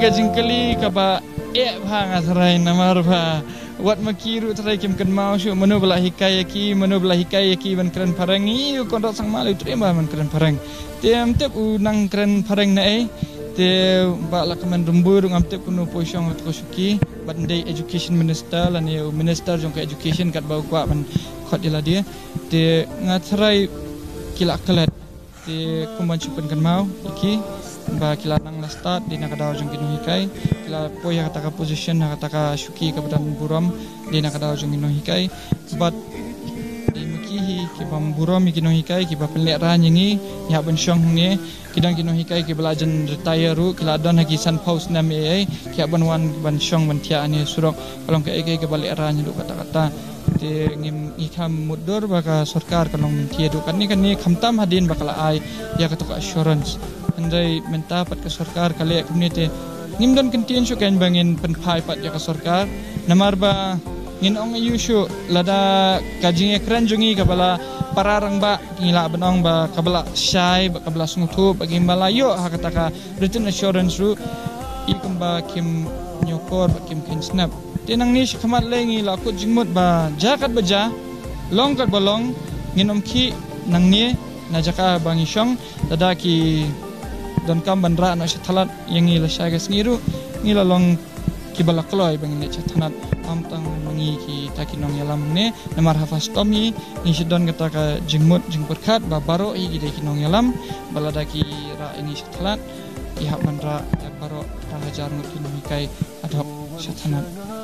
jingkali kaba bhang asrai namar bha wat makiru trai kim kan mau shu manu bela hikayaki ban keren parangi kon rak sang malu terima man keren parang tem tep nang keren parang nai te ba la kaman rumbur ngam tep kuno posyong lat kosuki bandai education minister lan ye minister jong ke education kat bau kwa man khot dila dia te ngatrai kila kelat te kumban chupan kan mau iki ba kila nang la start di nakadaw jong kinu hikai kila poya kata ka position kata ka shuki ka badan buram di nakadaw jong kinu hikai but di mukihi ki bam buram kinu hikai ki ba pelek ran ngi ya ban syong ngi kidang kinu hikai ki belajan retire ru kila don hagi san post nam ai ki ban wan ban syong ban tia ani surok kalong ke ke balik ran ndu kata-kata te ngim ikam mudur baka sarkar kalong tia du kan ni khamtam hadin bakala ai ya katuk assurance andai minta pat ke sarkar kali community ngim don kentin syu kan bangin penpai pat ya ke sarkar namar ba ngin ong ayushu lada kajing ekran jungi kabala pararang ba ngila benong ba kabala syai ba kabala sungtu bagi malayo hakataka written assurance ru ikum ba kim nyokor ba kim kin snap tenang ni khmat lengi la ko jingmut ba jakat baja long kat bolong nginom ki nang ni na jaka bangi syong dada ki don kam bandra no shathalat yangi la syaga sngiru ngila long ki bala kloy bangi ne chathanat amtang mangi ki takinong yalam ne namar hafas tomi ni sidon kata ka jingmut jing berkat ba baro i gide kinong yalam balada ki ra ini shathalat ki hak mandra baro ra hajar ngut kinong kai adhop shathanat